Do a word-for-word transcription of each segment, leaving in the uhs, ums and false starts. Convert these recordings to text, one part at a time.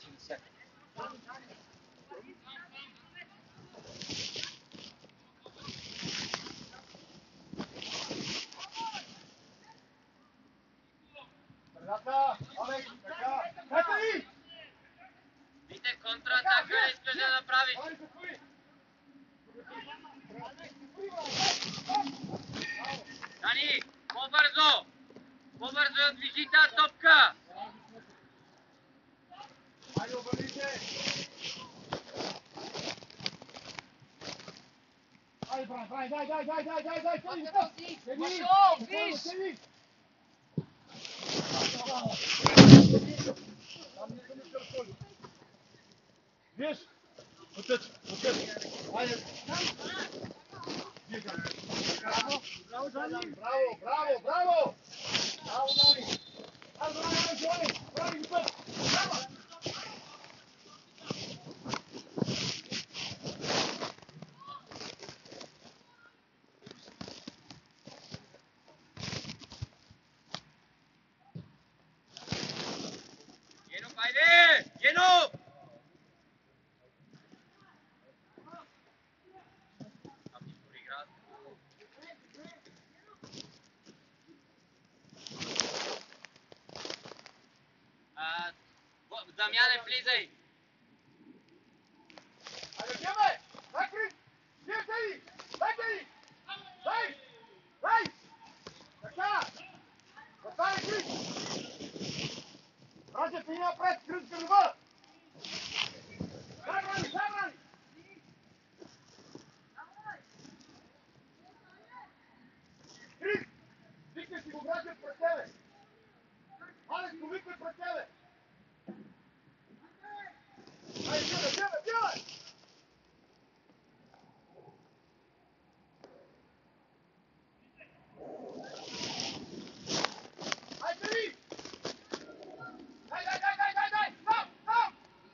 Вите, контратака искаш да направиш. Дани, по-бързо! По-бързо движи тази топка! Айде, обърните! Айде, Бран, дай, дай, дай, дай, дай, дай, дай, дай, дай, дай, Машо, виж! Виж? Отъч, отъч. Айде. Браво, браво, браво, браво, браво! Браво, Дани! Аз браво, Джони! Прави го път! Браво! Гено, хайде! Гено! Дамяне, влизай! Айде, Геме! Дай, Крис! Дай, дай! Дай, дай! Дай! Дай! Така! Застане, Крис! Раджа, ти напред, Крис, гърба! Дай, брани, дай, брани! Крис! Викай си го, Раджа, пред тебе! Алекс, го викай пред тебе! Айде, Геме, Геме, Геме! Айде, Крис! Дай, дай, дай, дай, дай, дай! Там, там!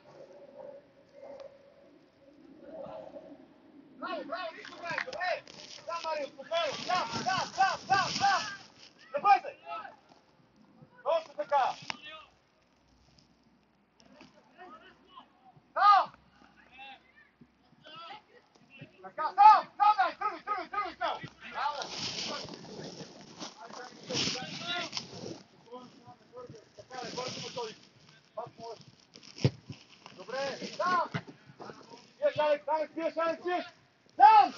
Браво, браво, нищо прави, добре! Там, Марио, спокойно! Там, там, там, там, там! Не бъде! Точно така! Там! Така, там! Там, дай! Тръгвай, тръгвай, тръгвай, там! Браво! Така, не бързо му този. Пак можеш. Добре, там! Биеш, Алекс, Алекс, биеш, Алекс, биеш! Там!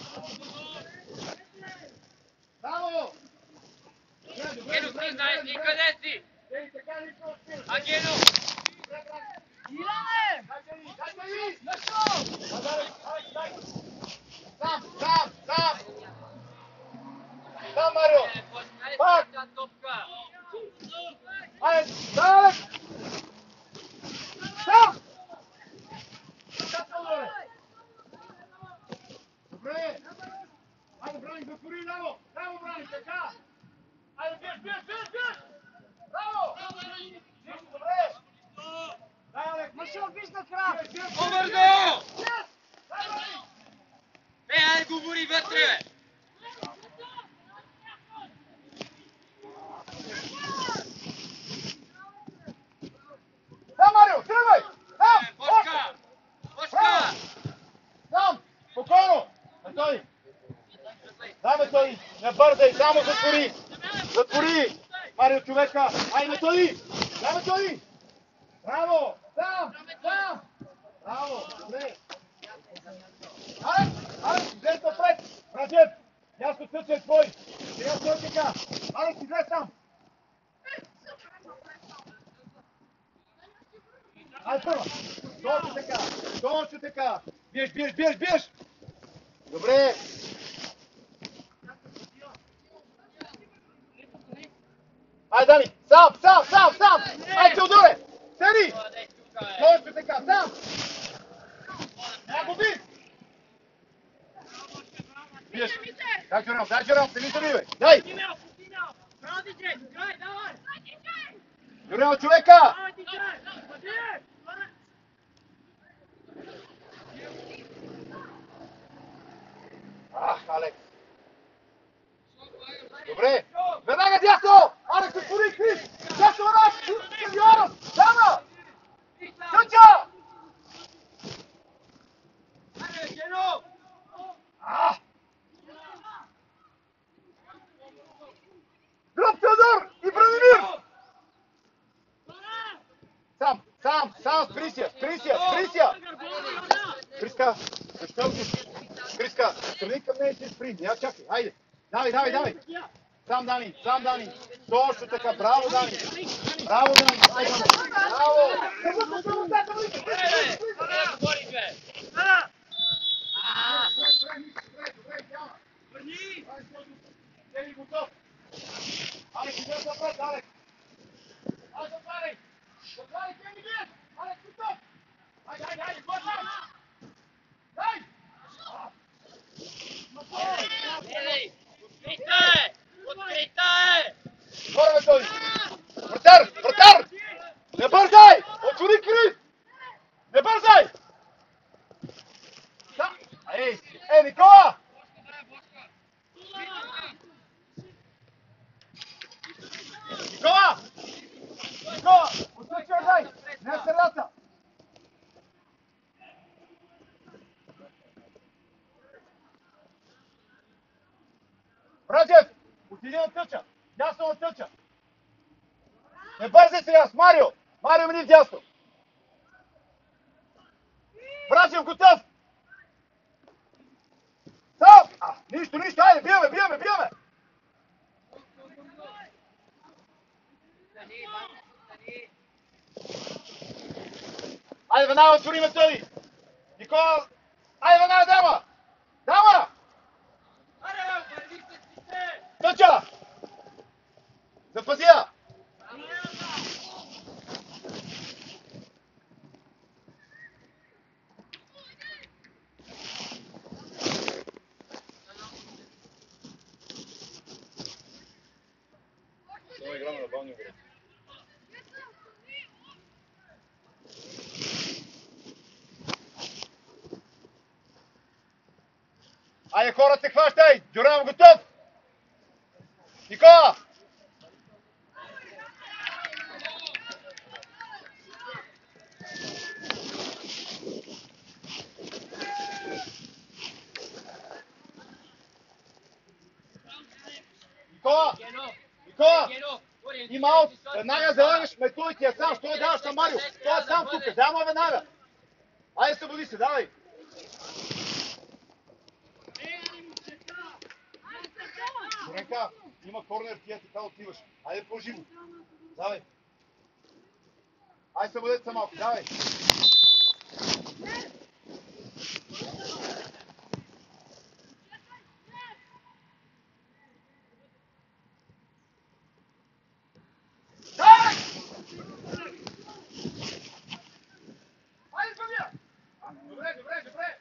Браво! Добре, добре, Гено, добре, ти знаеш ли къде си? Ей, така не се отпира. А, Гено! Илане! Дайте ли, дайте ли! Машо! Алекс, Алекс, дай! Там, там, там! Там, Марио! Пак! Тази топка! Алекс, да, Алекс! Там! Така по-добре! Добре! Айде, Брани, затвори ляво! Ляво, Брани, така! Айде, биеш, биеш, биеш, биеш! Браво! Биеш, добре! Дай, Алекс! Машо, виж на крак! Биеш, биеш, биеш! По-бързо! Биеш! Дай, Брани! Е, айде говори вътре, бе! Там, Марио, тръгвай! Там! Бошка! Бошка! Там! Спокойно! Методи! Дай, Методи! Не бързай! Само затвори! Затвори! Марио, човека! Ай, Методи! Дай, Методи! Браво! Там! Там! Браво! Добре! Алекс! Алекс, излез напред! Раджев! Ясно тъче е твой! Сега той така! Алекс, излез там! Ай, първа! Точно така! Точно така! Биеш, биеш, биеш, биеш! Добре! Ай, Дани! Сам, сам, сам, сам! Ай, Теодоре! Седи! Точно така, сам! Я го би! Биеш! Дай, Джером, дай, Джером, се мисля ми, бе! Дай! Джером, човека! Ах, Алекс! Добре! Веднага дясно! Алекс, отвори, Крис! Дясно, Алекс! Сеньоров! Дама! Тъче! Готов, Крисия, Крисия, Крисия! Криска, защо ти? Криска, тръгни към нея и си спри, няма чакай, хайде. Давай, давай, давай. Сам Дани, сам Дани. Точно така, браво Дани. Браво Дани, хайде. Браво. Ели готов. Алекс, идем напред, Алекс. Алекс, отваряй. Отваряй, Кеми, биеш. Алекс, готов. Хайде, хайде, хайде, готов. Дай. Ели, открита е! Открита е! Горе, той. Вратар, вратар. Не бързай. Отвори Крис. Не бързай. Ей, ей, Никола. Никола! Никола! Отвечай, дай! Не е средата! Братев! Отиди на тъча! Дясно на тъча! Не бързай сега с Марио! Марио мини дясно! Братев, готов! Стоп! А, нищо, нищо! Айде, биваме, биваме, биваме! Айде, веднага отвори Методи! Никола! Айде, веднага, дама! Дама! Тъча! Запази я! Това играме на бални игри. Айде, хората се хващай! Дюран, готов! Никола! Никола! Никола! Има аут! Веднага залагаш Методи, ти е сам, що даваш на Марио? Той е сам тук, дай му веднага! Айде, събуди се, давай! Горенка, има корнер, ти е така отиваш. Айде, по-живо! Давай! Айде, събудете се малко, давай! Добре, добре, добре!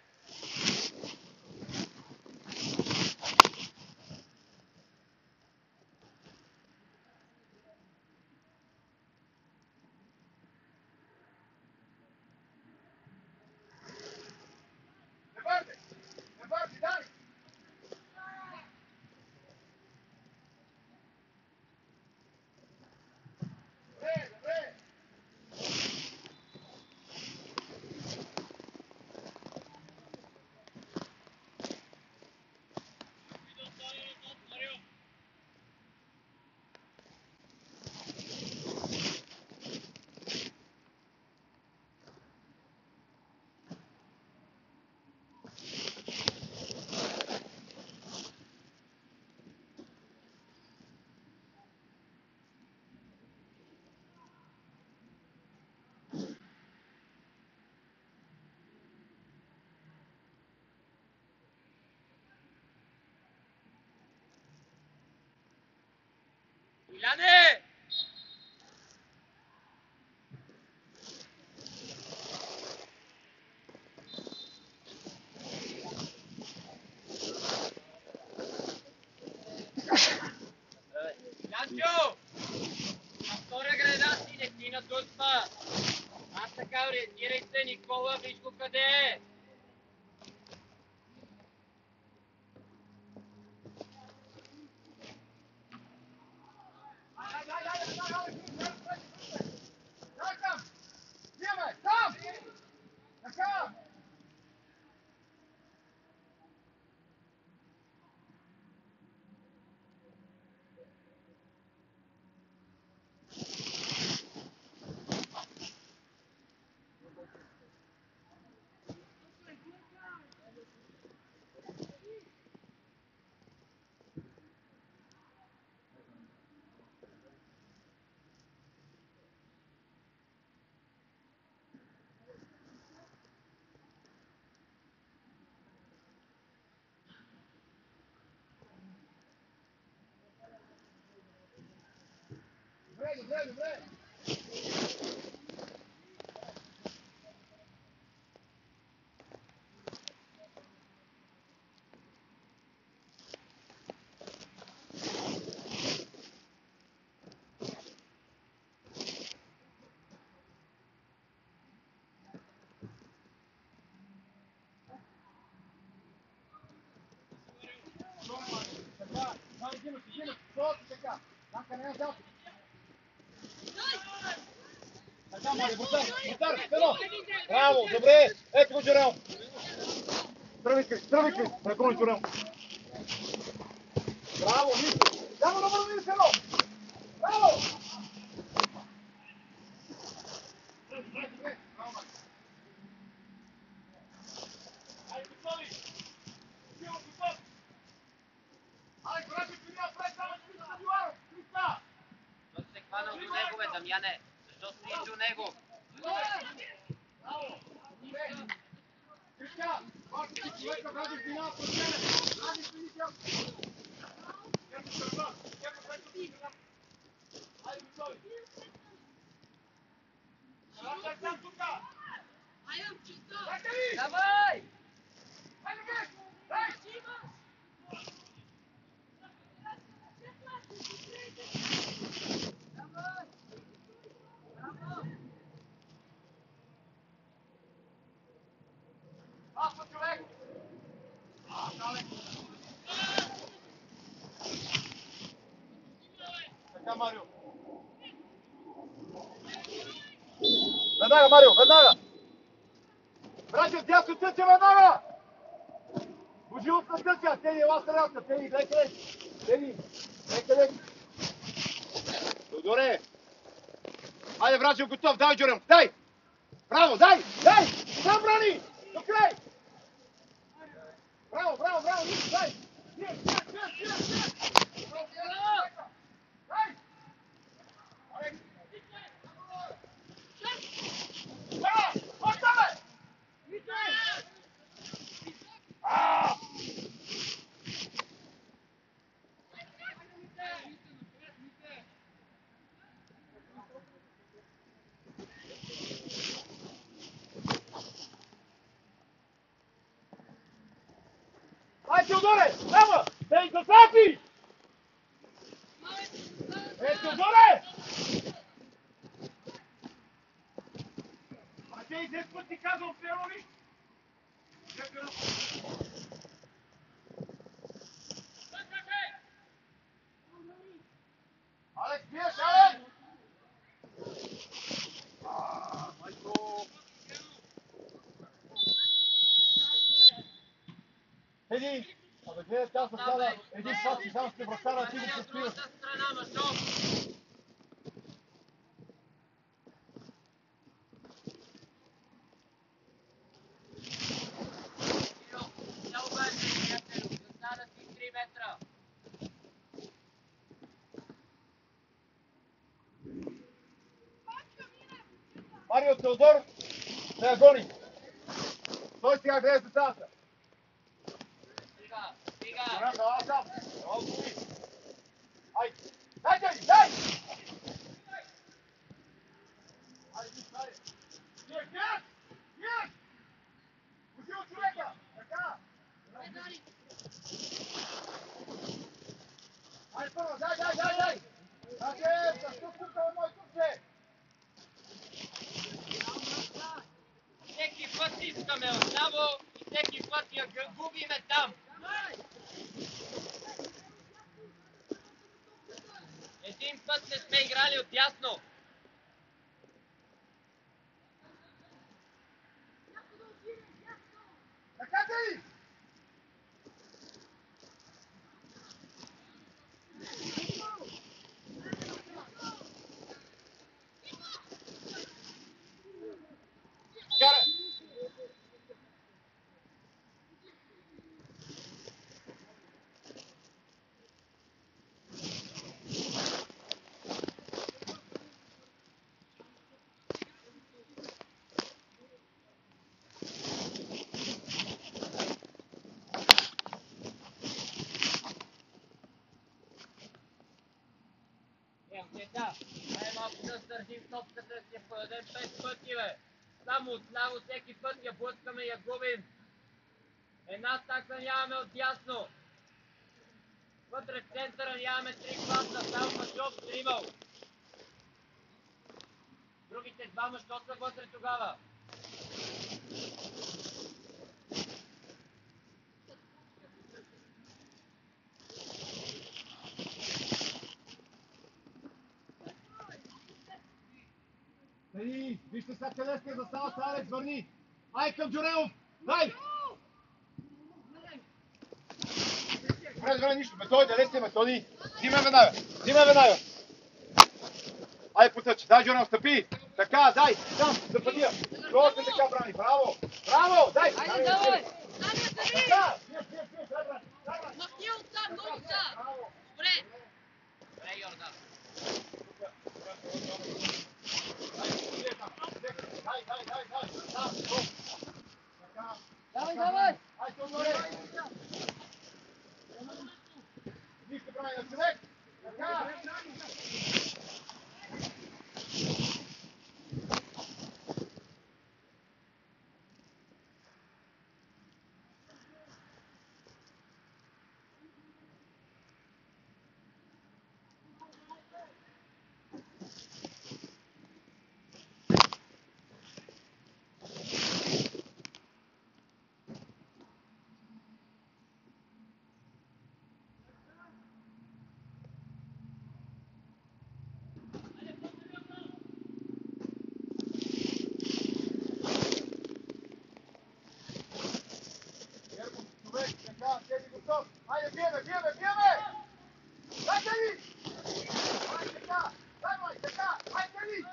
Не бързи! Не бързи, дай! Добре, добре! Иляне! Янчо! На втора града си не ти надълства! Аз така ориентирайте Никола, виж го къде е! Добре, добре, добре. Така, давай, Димов, Димов, точно така. Танка не е взял. Така, Мари, Бутар, Бутар, Стено. Браво, добре. Ето го, Джерел. Тръвикай, тръвикай. Ето го, Джерел. Браво, Мисо. Само да бъде Стено. Браво. Айде, готови. Димов, готов. Айде, брати, ти няма пред, само ще мисля Дюаров. Мисля. Защо се хванал до него, бе, Дамяне? Защо стоиш до него? Браво. Крича. Бачите човека, вради в вина, прочене. Вради в вина. Ето сърва. Ето сърва. Айде, готови. Рачак сам тука. Чакай! Давай! Айде, геш! Дай! Пасва, човек! А, далек! Така, Марио. Веднага, Марио, веднага! Братя, дясно тъче, веднага! Божилов на тъча! Тени, ела средата! Тени, дай къде! Тени, дай къде! Добре! Айде, Врачев, готов! Дай, Джурем! Дай! Браво, дай! Дай! Сам брани! До край! Браво, браво, браво! Ник, дай! Ник, ник, ник, ник! Дай! Алекс! Браво! Оставай! Ааа! Ай, Теодоре! Ема! Дай го сапи! Е, Теодоре! А те и десет пъти казал Ферови? Алекс, биеш, Алекс! Ааа, майко! Еди! Абе, гледай, тя се сяда един път и само ще вратара, ти го От постоиш. другата страна, Машо! Я обаче, приятелю, засада си три метра. Марио Теодор се я гони. Той сега гледа децата. Стига, стига! Добре, дала сам. Дала гони. Айде. Дай, дай, дай! Айде, дай. Нет, нет! Нет! Пусти от човека! Така! Айде първо, дай, дай, дай, дай! Значи, защо тук е мой турче? Всеки път искаме отляво и всеки път я губиме там. Един път не сме играли отдясно. Така ти! Карай! Дай малко да държим топката, ще подадем пет пъти, бе. Само отляво всеки път я блъскаме и я губим. Една атака нямаме отдясно. Вътре в центъра нямаме три класа, само Маджов стримал. Другите двама, що са вътре тогава? Ей, вижте сега къде сте заставата, Алекс, върни! Ай към Джурелов! Дай! Добре, добре, нищо. Методи, да лесте, Методи. Взимай веднага, взимай веднага. Ай, потъчи, дай, Джурелов, стъпи. Така, дай, там, запъди я. Долу се така брани, браво! Браво, дай! Айде, давай! Така, пиеш, пиеш, пиеш, дай, брани, дай, брани. Махни отзад, много отзад! Браво! Добре! Добре, Йордан. Дай, дай, дай, дай. Там, долу. Така. Давай, давай! Айде, отгоре. Нищо прави на човек. Така. Човек, така, седи готов. Айде, биеме, биеме, биеме! Дай, седи! Ай, така, дай, май, така, ай, седи!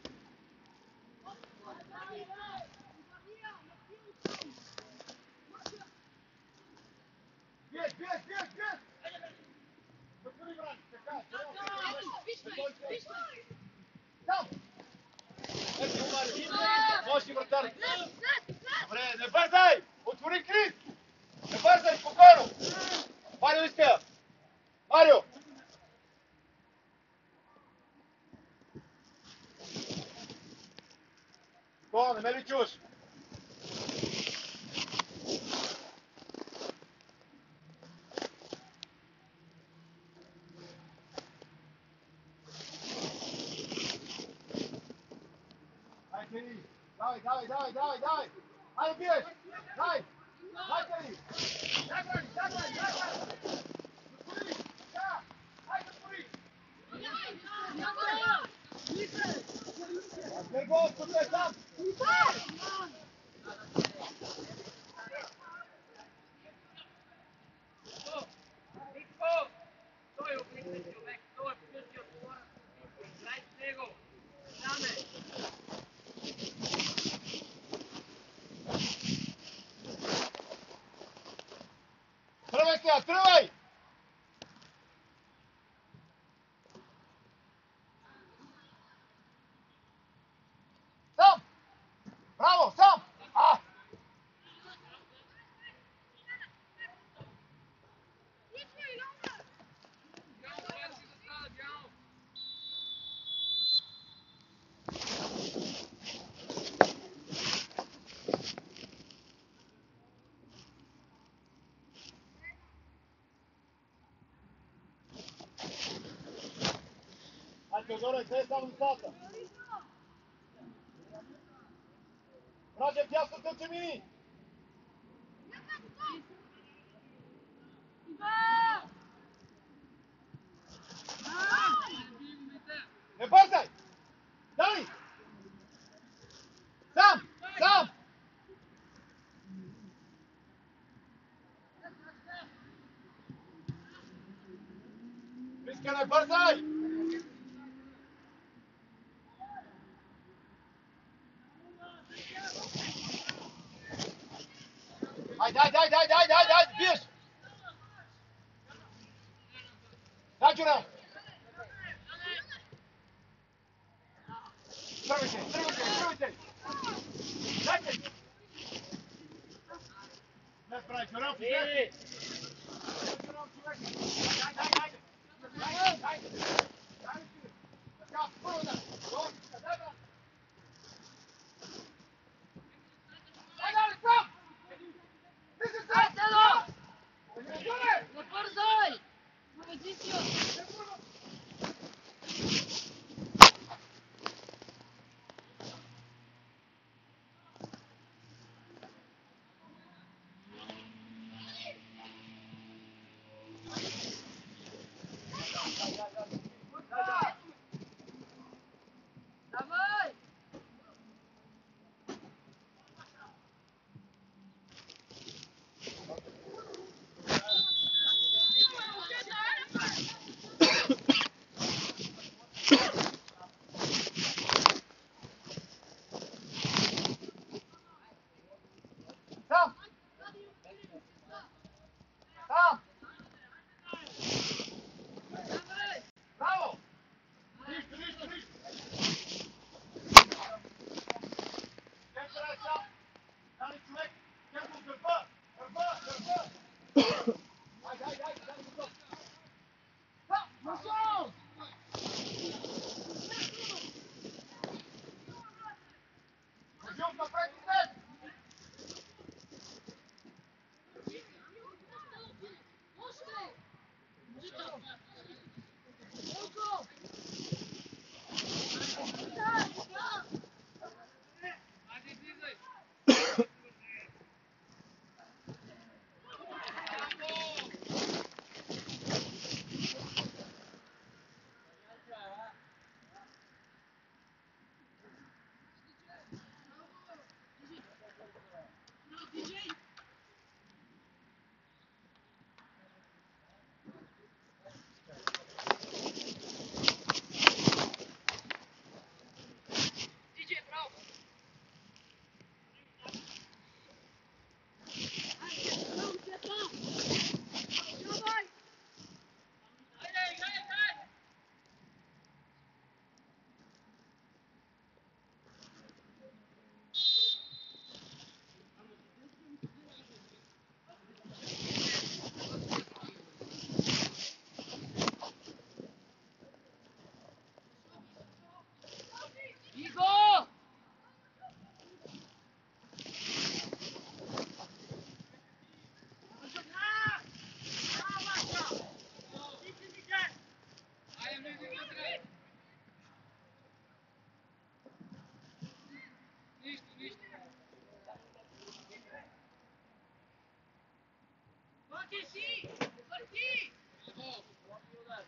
Биеш, биеш, биеш, биеш! Затвори, брат, така, там! Ето, Мари, можеш и вратар. Добре, не бързай! Отвори крив! Не бързай, спокойно! Марио иска! Марио! О, не ме ли чуваш? Дай, Кери! Давай, давай, давай, давай, давай! Айде, биеш! Дай! Дай, Кери! Дай, брани, дай, брани, дай, брани! Затвори! Така! Ай, затвори! Дай гол, тук е там! Нико! Той облича човек, той е включил това. Играй с него. Даме. Тръгвай сега, тръгвай! Сам! Браво, сам! А! Ай, Теодора, къде е само децата? Радев, дясно тъче мини! Не бързай! Дай! Сам! Сам! Иска, не бързай! Ай, дай, дай, дай, дай, дай, дай, биеш! Дай, Джурел! Тръгвайте, тръгвайте, тръгвайте! Дайте! Не прави, Джурел, пишете! Дай, дай, дай! Дай, дай! Дай,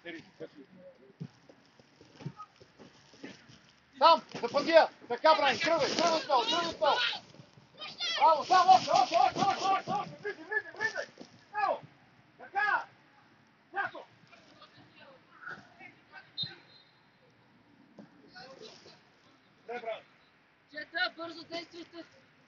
Сам, запази я! Така, Брани, тръгвай, тръгвай смело, тръгвай смело! Браво, сам, още, още, още, още, още, още, влизай, влизай, влизай! Смело! Така! Ясно! Добре, Брани! Чета, бързо действайте.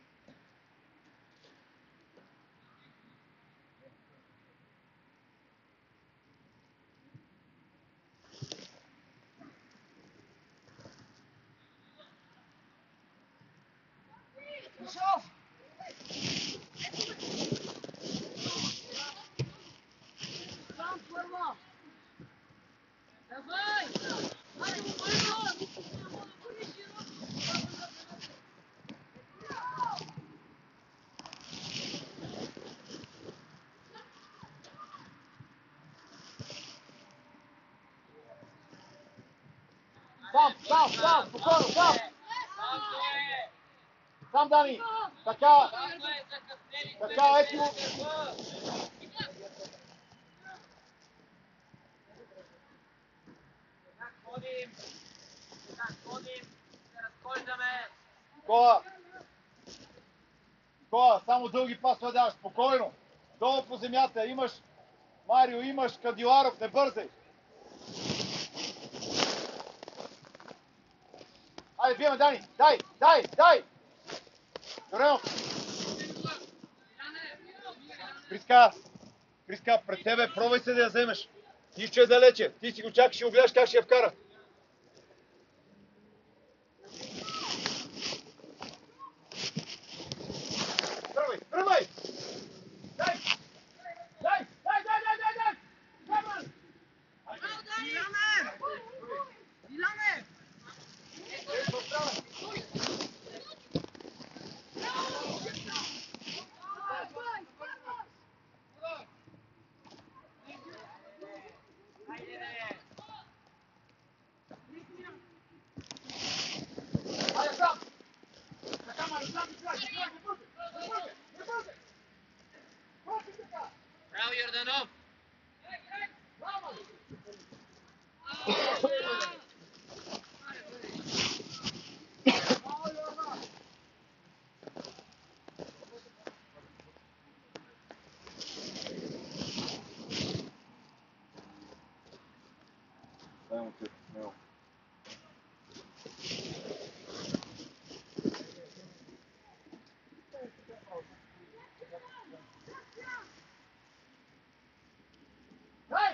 Шов! Сам първо! Давай! Айде му бързо! Сам, сам, сам, спокойно, сам! Сам, Дани! Така! Така, ети му! Как ходим? Как ходим? Се разхождаме. Кола! Кола, само дълги пасове даваш, спокойно! Долу по земята, имаш Марио, имаш Кадиларов, не бързай! Айде, биеме, Дани! Дай, дай, дай! Горенов! Криска! Криска, пред тебе, пробвай се да я вземеш! Нищо е далече, ти си го чакаш и го гледаш как ще я вкара! Тръгвай, тръгвай! Дай! Дай, дай, дай, дай, дай, дай! Камън! Милане! Милане! Айде сам! Така, Марио, сам ти край, край, не бързай! Не бързай, не бързай! Бързай така! Браво, Йорданов! Браво, Марио! Дай му ти, смело. Дай!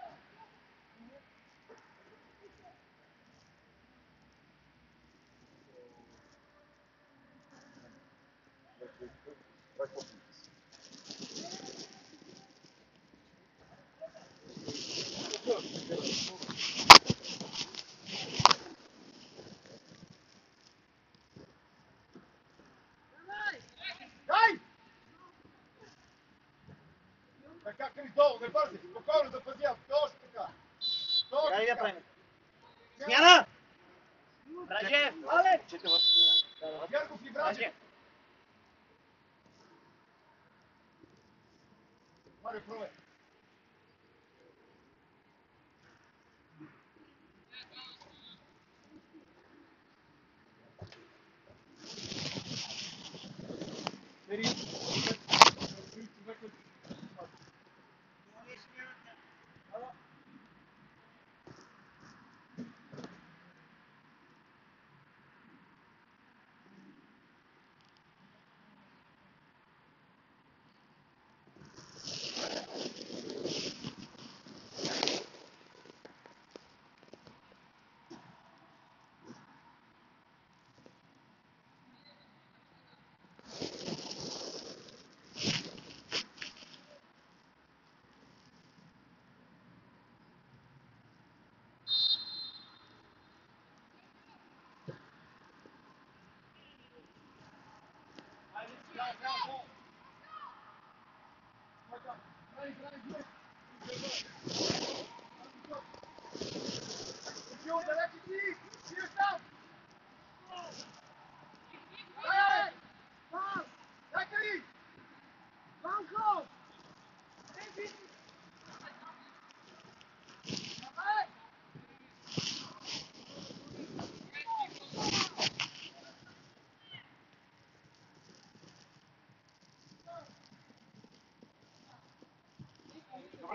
Дай! Така, Крис, долу, не бързи, спокойно запази, точно така. Точно Дай да така. правим. Смяна! Бражев! Але! Гергов и Вражев. Марио, пробвай. Бери.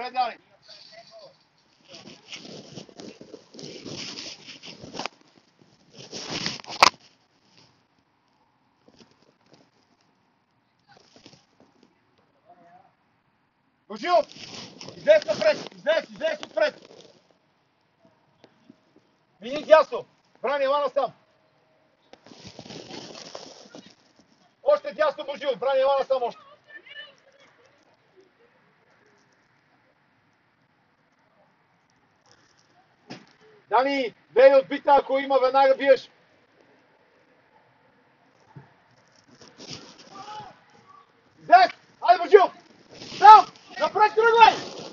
Напред, Дани! Божилов! Излез напред! Излез, излез отпред! Мини дясно! Брани Елана сам! Още дясно, Божилов! Брани Елана сам още! Дани, гледай отбита, ако има, веднага биеш! Излез! Айде, Божилов! Там! Напред тръгвай!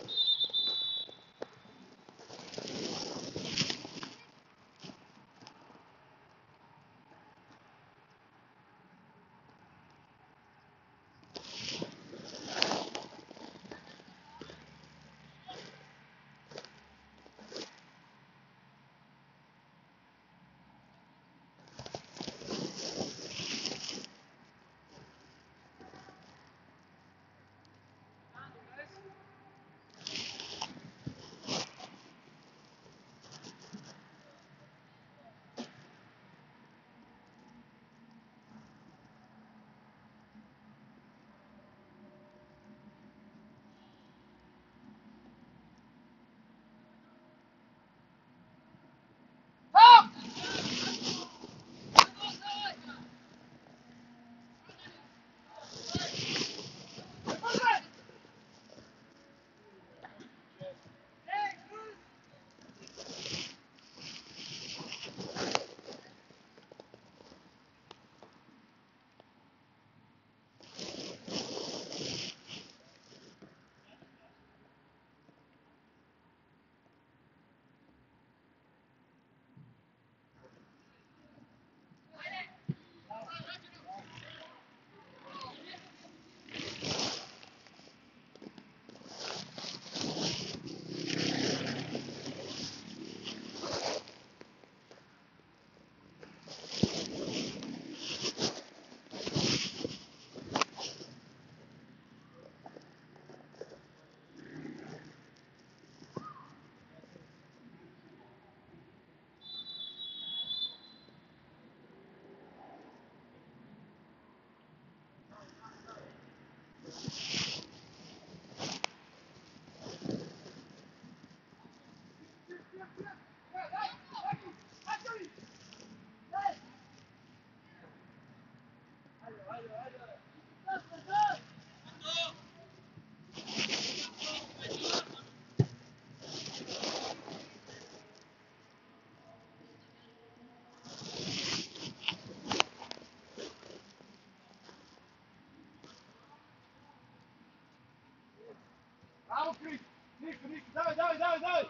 Браво, Крис! Нищо, нищо! Давай, давай, давай, давай!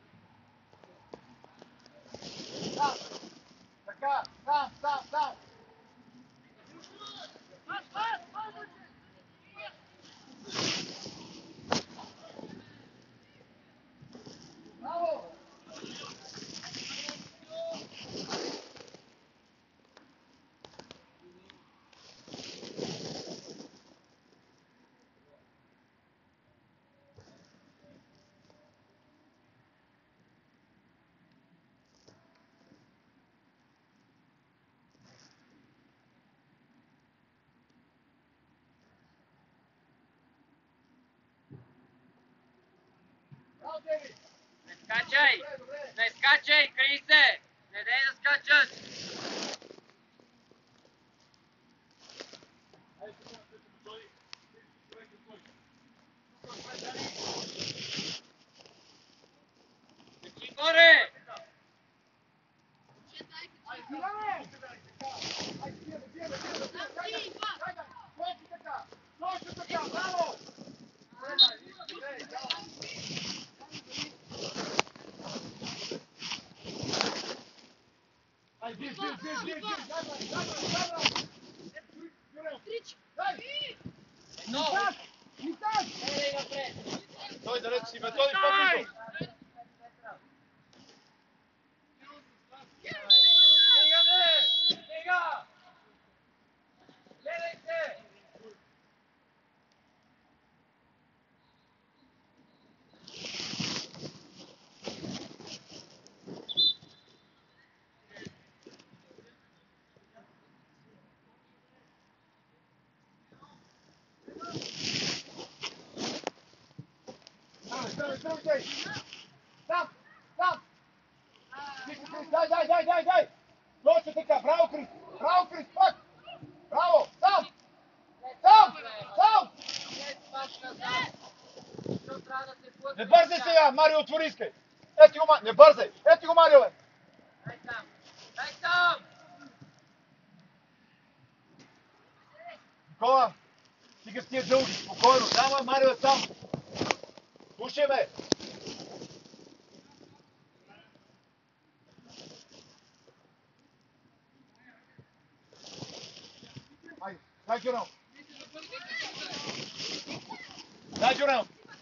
Там! Така! Там, там, там! Браво! Браво, Деви! Не скачай! Не скачай, Крисе! Не дай да скачат! Качи горе! Дилане! Айде, биеме, биеме, биеме! Хайде, хайде! Точно така! Точно така! Браво! Айде, бие, бие, бие, бие, бие! Забрай, забрай, забрай! Юрел! Дай! Едно! Нитак! Нитак! Ей, напред! Той далеч си, Методи, по-близо! Стига, бе! Стига! Гледайте! Центрирайте! Там! Там! Тихо, Крис, дай, дай, дай, дай, дай! Точно така, браво, Крис! Браво, Крис, пак! Браво! Там! Там! Там! Не бързай сега, Марио, отвори искай! Ети го, Марио, не бързай! Ети го, Марио, бе! Дай там! Дай там! Никола, стига с тия дълги, спокойно, дама, Марио е сам! Слушай, бе! Хайде, дай Джурел! Дай Джурел!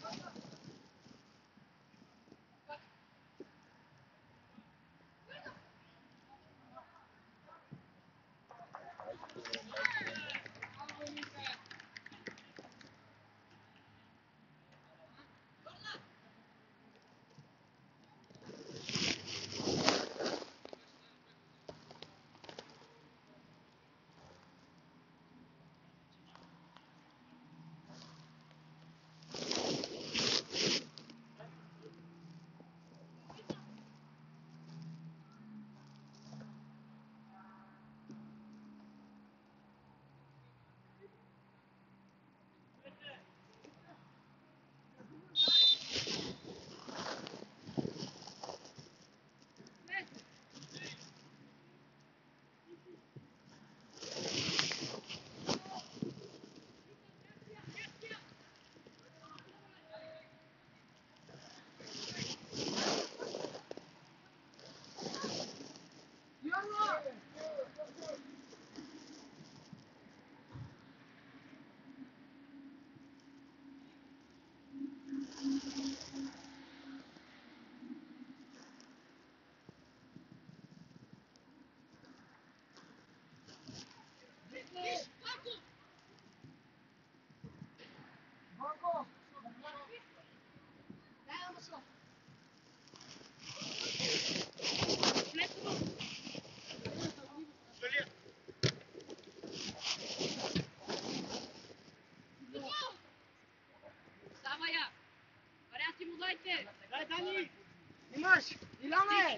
Дай, Дани! Имаш! Иляне!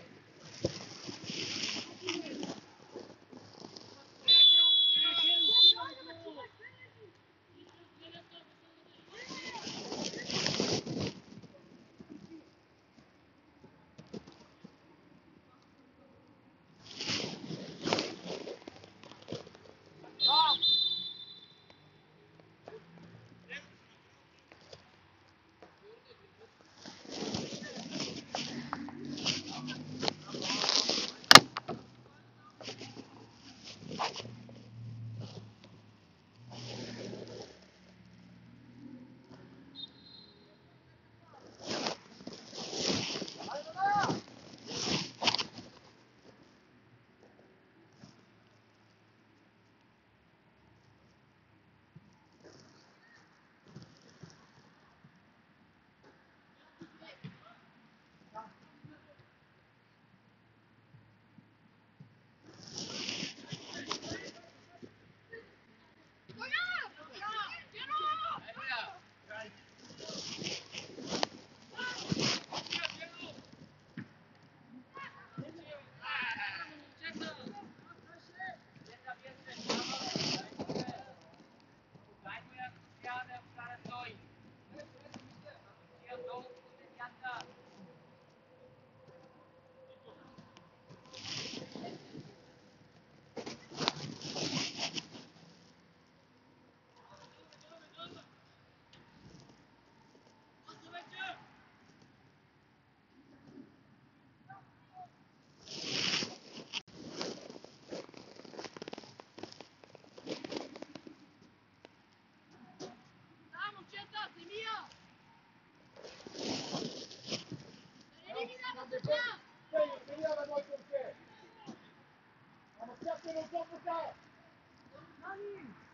Ама тя се не отопука!